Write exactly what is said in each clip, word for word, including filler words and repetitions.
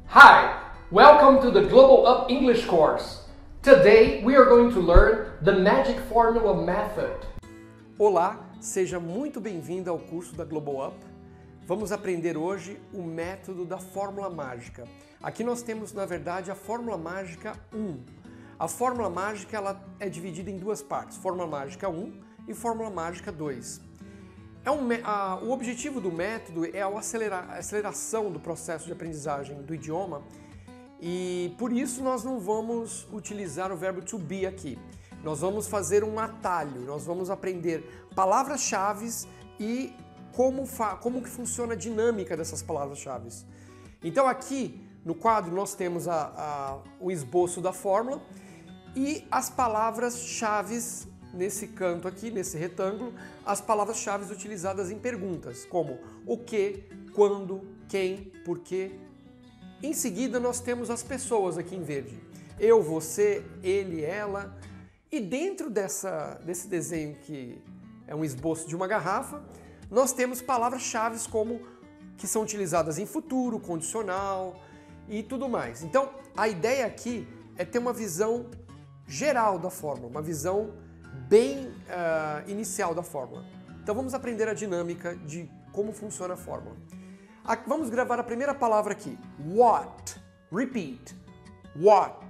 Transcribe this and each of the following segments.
Hi, welcome to the Global Up English course. Today we are going to learn the magic formula method. Olá, seja muito bem-vindo ao curso da Global Up. Vamos aprender hoje o método da fórmula mágica. Aqui nós temos, na verdade, a fórmula mágica um. A fórmula mágica ela é dividida em duas partes, fórmula mágica um e fórmula mágica dois. É um, a, o objetivo do método é a, acelerar, a aceleração do processo de aprendizagem do idioma e por isso nós não vamos utilizar o verbo to be aqui. Nós vamos fazer um atalho, nós vamos aprender palavras-chave e como, como que funciona a dinâmica dessas palavras-chave. Então aqui no quadro nós temos a, a, o esboço da fórmula e as palavras-chave nesse canto aqui, nesse retângulo, as palavras-chave utilizadas em perguntas, como o que, quando, quem, porquê. Em seguida nós temos as pessoas aqui em verde. Eu, você, ele, ela. E dentro dessa, desse desenho que é um esboço de uma garrafa, nós temos palavras-chave como que são utilizadas em futuro, condicional e tudo mais. Então, a ideia aqui é ter uma visão geral da fórmula, uma visão bem uh, inicial da fórmula. Então vamos aprender a dinâmica de como funciona a fórmula. Aqui, vamos gravar a primeira palavra aqui. What. Repeat. What.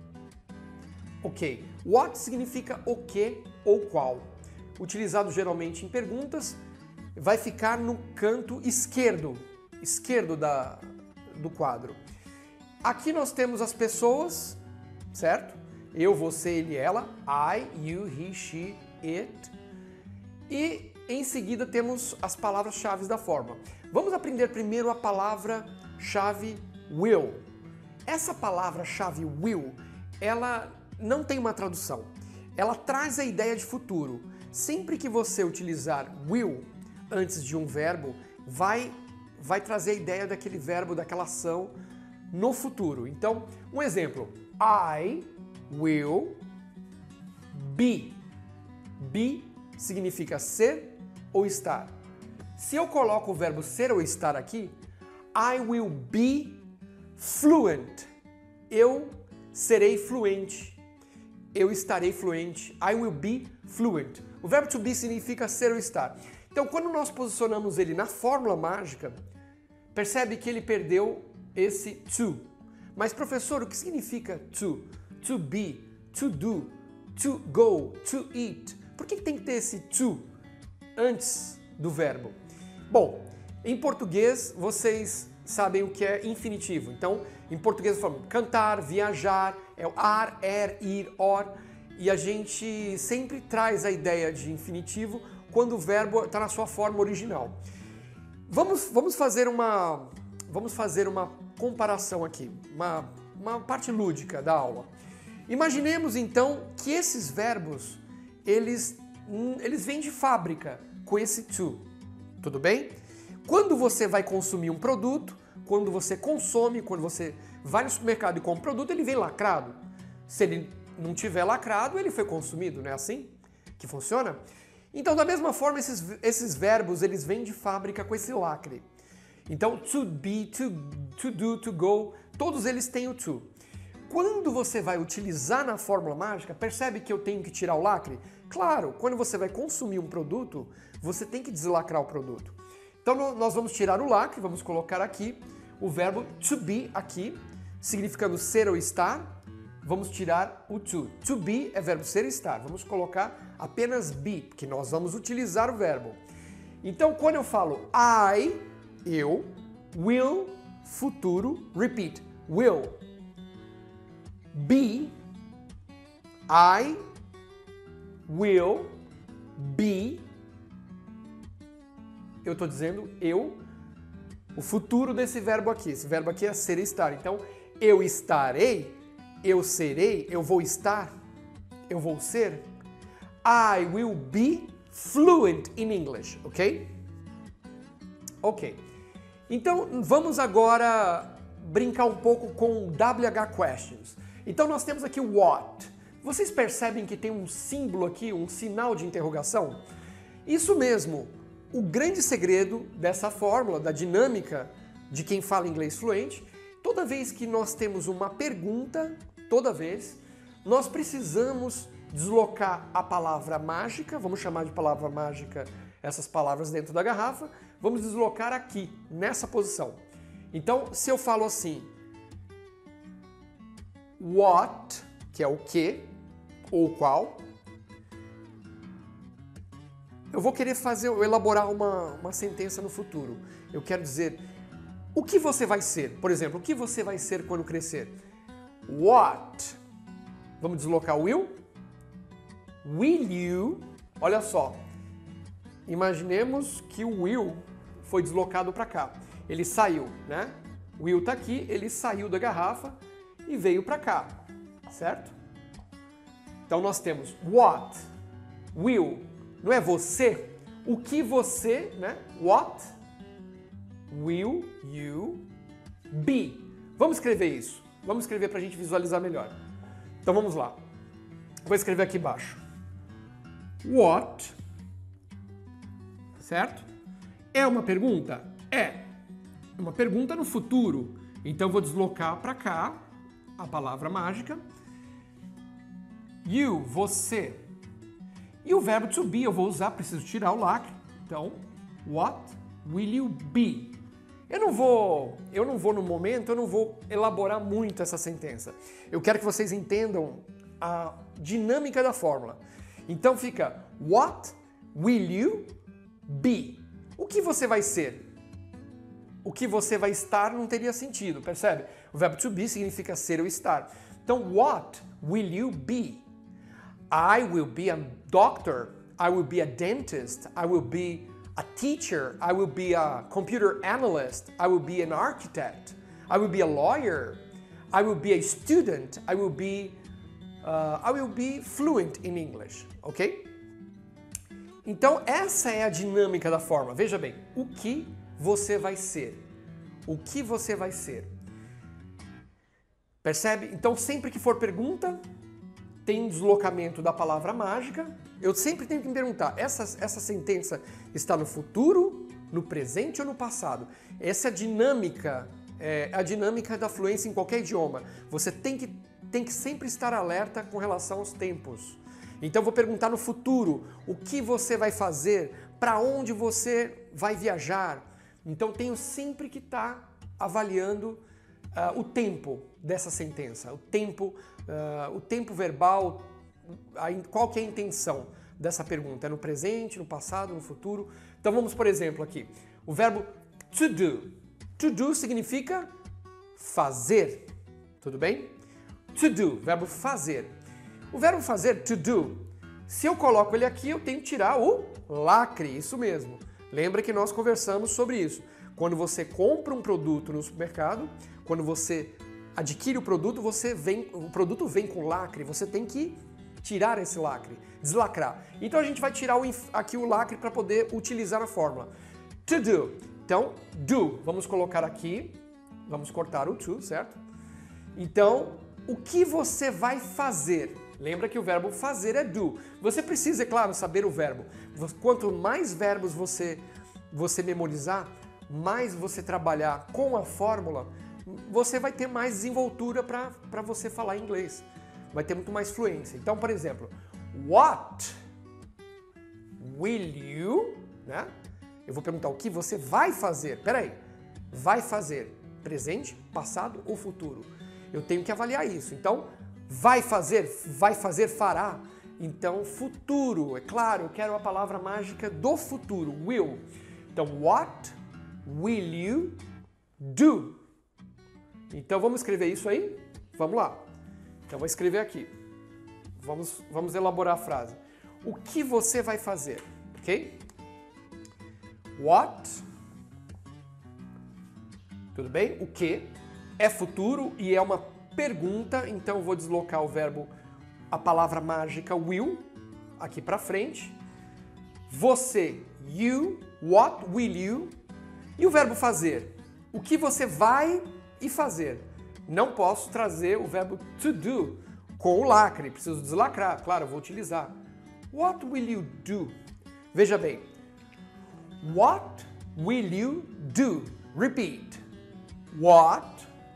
Ok. What significa o que ou qual. Utilizado geralmente em perguntas, vai ficar no canto esquerdo, esquerdo da, do quadro. Aqui nós temos as pessoas, certo? Eu, você, ele, ela. I, you, he, she, it. E em seguida temos as palavras-chave da fórmula. Vamos aprender primeiro a palavra-chave will. Essa palavra-chave will, ela não tem uma tradução. Ela traz a ideia de futuro. Sempre que você utilizar will antes de um verbo, vai, vai trazer a ideia daquele verbo, daquela ação no futuro. Então, um exemplo. I will be. Be significa ser ou estar. Se eu coloco o verbo ser ou estar aqui, I will be fluent. Eu serei fluente. Eu estarei fluente. I will be fluent. O verbo to be significa ser ou estar. Então, quando nós posicionamos ele na fórmula mágica, percebe que ele perdeu esse to. Mas, professor, o que significa to? To be, to do, to go, to eat. Por que tem que ter esse to antes do verbo? Bom, em português vocês sabem o que é infinitivo. Então, em português falamos cantar, viajar, é o ar, er, ir, or. E a gente sempre traz a ideia de infinitivo quando o verbo está na sua forma original. Vamos, vamos, fazer uma, vamos fazer uma comparação aqui, uma, uma parte lúdica da aula. Imaginemos então que esses verbos, eles, eles vêm de fábrica com esse to, tudo bem? Quando você vai consumir um produto, quando você consome, quando você vai no supermercado e compra um produto, ele vem lacrado. Se ele não tiver lacrado, ele foi consumido, não é assim que funciona? Então, da mesma forma, esses, esses verbos, eles vêm de fábrica com esse lacre. Então, to be, to, to do, to go, todos eles têm o to. Quando você vai utilizar na fórmula mágica, percebe que eu tenho que tirar o lacre? Claro, quando você vai consumir um produto, você tem que deslacrar o produto. Então nós vamos tirar o lacre, vamos colocar aqui o verbo to be aqui, significando ser ou estar. Vamos tirar o to. To be é verbo ser e estar. Vamos colocar apenas be, porque nós vamos utilizar o verbo. Então quando eu falo I, eu, will, futuro, repeat, will. Be, I will be, eu estou dizendo eu, o futuro desse verbo aqui, esse verbo aqui é ser e estar, então eu estarei, eu serei, eu vou estar, eu vou ser, I will be fluent in English, ok? Ok, então vamos agora brincar um pouco com W H questions. Então nós temos aqui o what. Vocês percebem que tem um símbolo aqui, um sinal de interrogação? Isso mesmo, o grande segredo dessa fórmula, da dinâmica de quem fala inglês fluente, toda vez que nós temos uma pergunta, toda vez, nós precisamos deslocar a palavra mágica, vamos chamar de palavra mágica essas palavras dentro da garrafa, vamos deslocar aqui, nessa posição. Então, se eu falo assim, what, que é o que, ou qual, eu vou querer fazer, elaborar uma, uma sentença no futuro. Eu quero dizer, o que você vai ser? Por exemplo, o que você vai ser quando crescer? What? Vamos deslocar o will? Will you? Olha só. Imaginemos que o will foi deslocado para cá. Ele saiu, né? O will está aqui, ele saiu da garrafa e veio para cá, certo? Então nós temos what, will, não é você? O que você, né? What will you be? Vamos escrever isso. Vamos escrever para a gente visualizar melhor. Então vamos lá. Vou escrever aqui embaixo. What, certo? É uma pergunta? É. Uma pergunta no futuro. Então vou deslocar para cá a palavra mágica. You, você. E o verbo to be eu vou usar, preciso tirar o lacre. Então, what will you be? Eu não vou, eu não vou no momento, eu não vou elaborar muito essa sentença. Eu quero que vocês entendam a dinâmica da fórmula. Então fica, what will you be? O que você vai ser? O que você vai estar não teria sentido, percebe? O verbo to be significa ser ou estar. Então, what will you be? I will be a doctor, I will be a dentist, I will be a teacher, I will be a computer analyst, I will be an architect, I will be a lawyer, I will be a student, I will be, uh, I will be fluent in English, ok? Então essa é a dinâmica da forma. Veja bem, o que você vai ser? O que você vai ser? Percebe? Então sempre que for pergunta, tem deslocamento da palavra mágica. Eu sempre tenho que me perguntar, essa, essa sentença está no futuro, no presente ou no passado? Essa é a dinâmica, é a dinâmica da fluência em qualquer idioma. Você tem que, tem que sempre estar alerta com relação aos tempos. Então vou perguntar no futuro, o que você vai fazer? Para onde você vai viajar? Então tenho sempre que estar avaliando uh, o tempo dessa sentença, o tempo, uh, o tempo verbal, a, qual que é a intenção dessa pergunta? É no presente, no passado, no futuro? Então vamos, por exemplo, aqui, o verbo to do. To do significa fazer, tudo bem? To do, verbo fazer. O verbo fazer, to do, se eu coloco ele aqui, eu tenho que tirar o lacre, isso mesmo. Lembra que nós conversamos sobre isso. Quando você compra um produto no supermercado, quando você adquire o produto, você vem, o produto vem com lacre, você tem que tirar esse lacre, deslacrar. Então a gente vai tirar o, aqui o lacre para poder utilizar a fórmula. To do. Então, do, vamos colocar aqui, vamos cortar o to, certo? Então, o que você vai fazer? Lembra que o verbo fazer é do. Você precisa, é claro, saber o verbo. Quanto mais verbos você, você memorizar, mais você trabalhar com a fórmula, você vai ter mais desenvoltura para você falar inglês. Vai ter muito mais fluência. Então, por exemplo, what will you, né? Eu vou perguntar o que você vai fazer. Peraí, vai fazer presente, passado ou futuro? Eu tenho que avaliar isso. Então, vai fazer, vai fazer, fará. Então, futuro, é claro, eu quero a palavra mágica do futuro, will. Então, what will you do? Então, vamos escrever isso aí? Vamos lá. Então, vou escrever aqui. Vamos, vamos elaborar a frase. O que você vai fazer, ok? What, tudo bem? O que é futuro e é uma pergunta, então eu vou deslocar o verbo, a palavra mágica will, aqui para frente. Você, you, what will you? E o verbo fazer, o que você vai e fazer? Não posso trazer o verbo to do com o lacre, preciso deslacrar, claro, eu vou utilizar. What will you do? Veja bem, what will you do? Repeat. What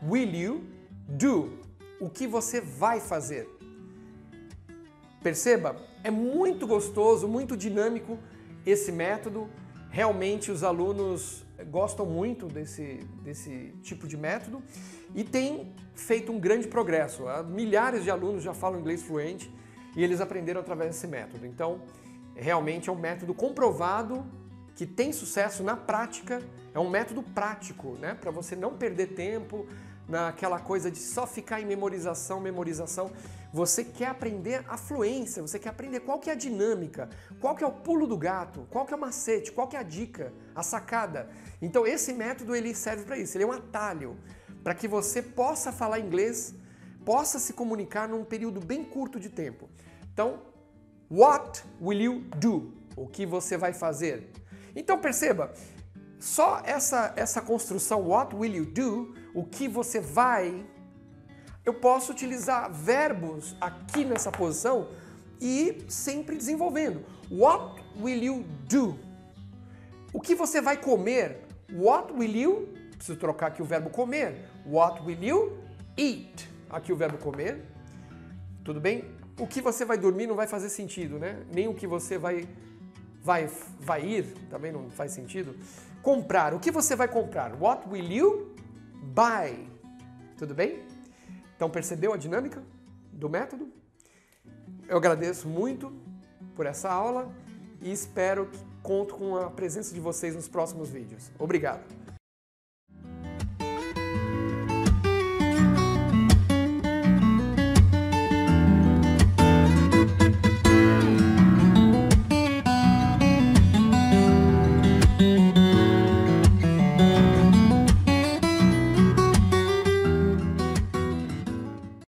will you do? O que você vai fazer? Perceba, é muito gostoso, muito dinâmico esse método. Realmente os alunos gostam muito desse, desse tipo de método e tem feito um grande progresso. Milhares de alunos já falam inglês fluente e eles aprenderam através desse método. Então, realmente é um método comprovado que tem sucesso na prática, é um método prático, né? Para você não perder tempo naquela coisa de só ficar em memorização, memorização. Você quer aprender a fluência, você quer aprender qual que é a dinâmica, qual que é o pulo do gato, qual que é o macete, qual que é a dica, a sacada. Então esse método ele serve para isso, ele é um atalho para que você possa falar inglês, possa se comunicar num período bem curto de tempo. Então, what will you do? O que você vai fazer? Então perceba, só essa, essa construção, what will you do? O que você vai, eu posso utilizar verbos aqui nessa posição e sempre desenvolvendo. What will you do? O que você vai comer? What will you, preciso trocar aqui o verbo comer. What will you eat? Aqui o verbo comer. Tudo bem? O que você vai dormir não vai fazer sentido, né? Nem o que você vai, vai, vai ir, também não faz sentido. Comprar. O que você vai comprar? What will you buy? Tudo bem? Então percebeu a dinâmica do método? Eu agradeço muito por essa aula e espero que conto com a presença de vocês nos próximos vídeos. Obrigado!